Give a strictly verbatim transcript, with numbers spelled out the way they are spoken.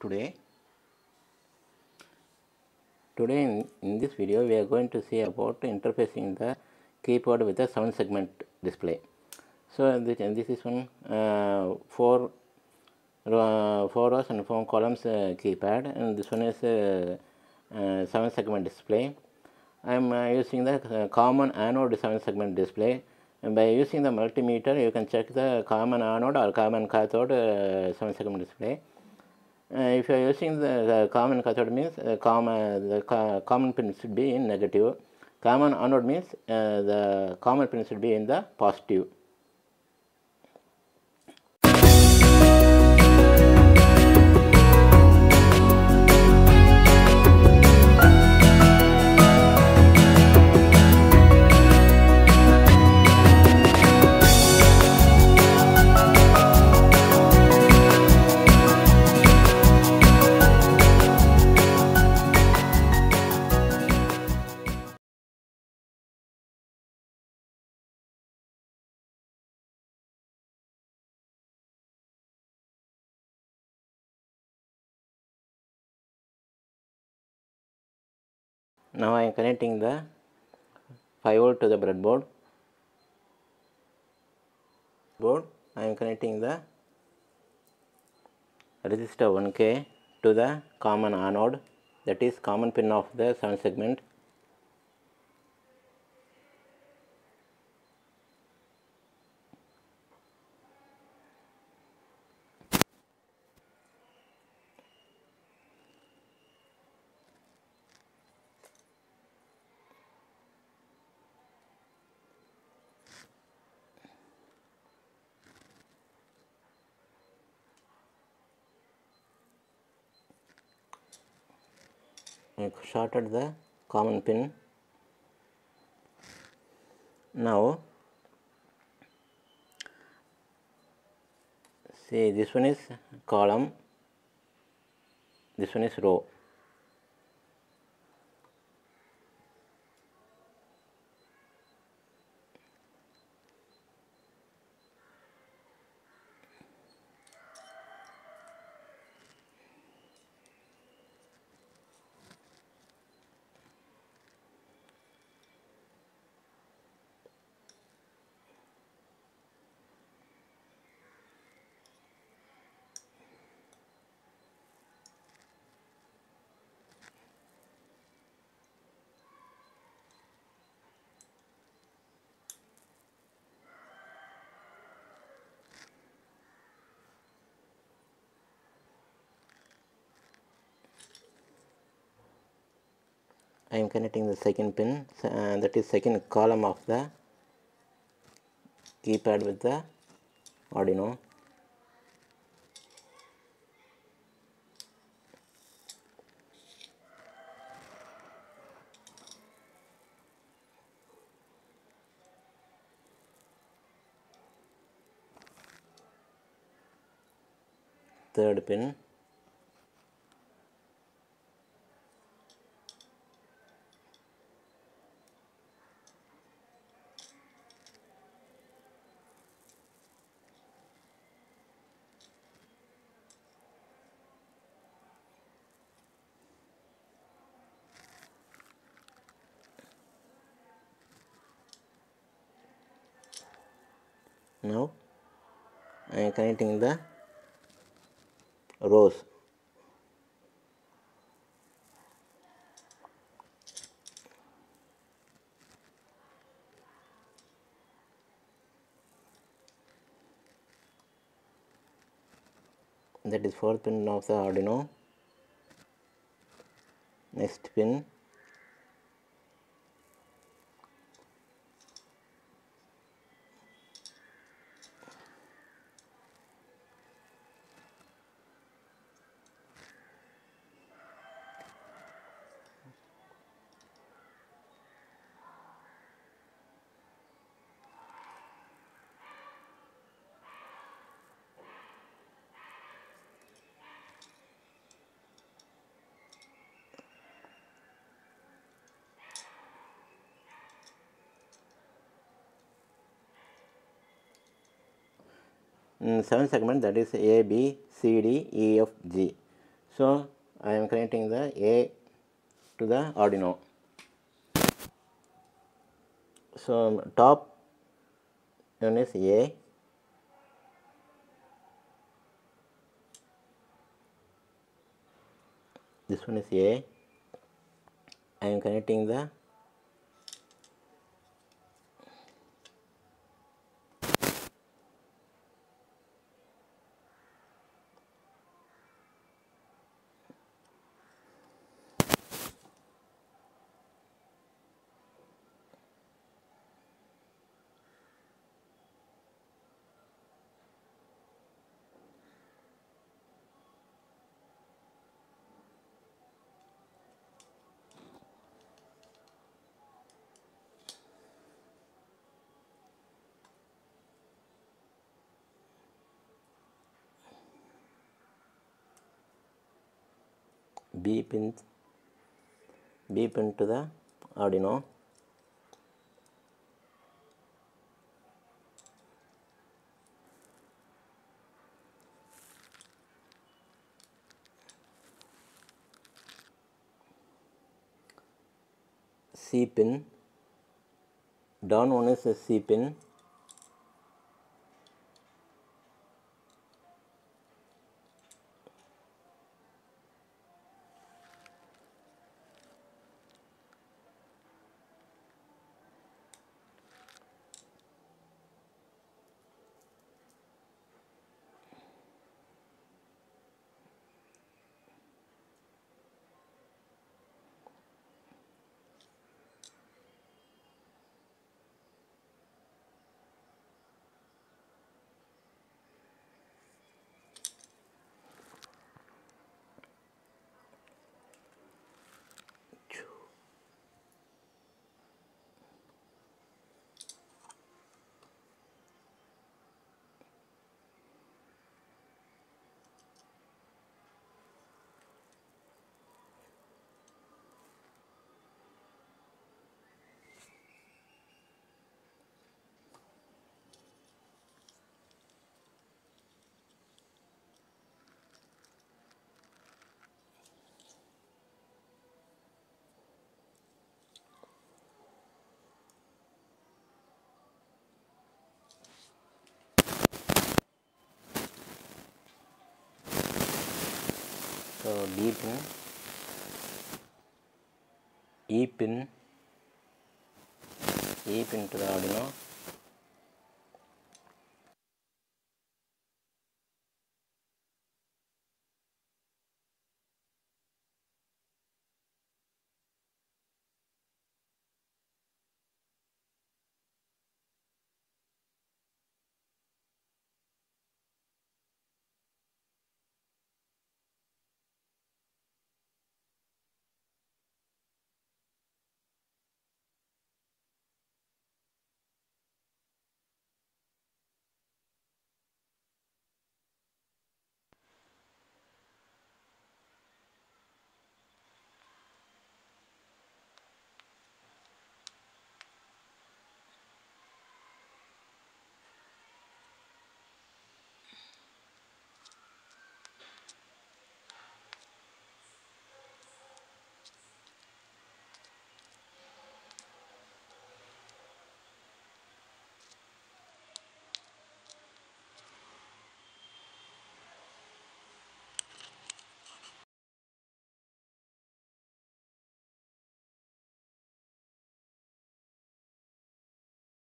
today. Today in, in this video we are going to see about interfacing the keyboard with a seven segment display. So this, this is one uh, four, uh, four rows and four columns uh, keypad, and this one is a uh, uh, seven segment display. I am uh, using the uh, common anode seven segment display. And by using the multimeter you can check the common anode or common cathode uh, seven segment display. Uh, if you are using the, the common cathode means uh, common, the co common pin should be in negative. Common anode means uh, the common pin should be in the positive. Now I am connecting the five volt to the breadboard. Board. I am connecting the resistor one K to the common anode, that is common pin of the seven segment. I shorted the common pin. Now see, this one is column, this one is row. I am connecting the second pin, uh, that is second column of the keypad with the Arduino. Third pin. Now I am connecting the rows. That is fourth pin of the Arduino. Next pin. Mm, seven segment, that is A, B, C, D, E, F, G. So I am connecting the A to the Arduino. So top one is A, this one is A. I am connecting the B pin, B pin to the Arduino. C pin, down one is a C pin. So D pin, E pin, E pin to the Arduino.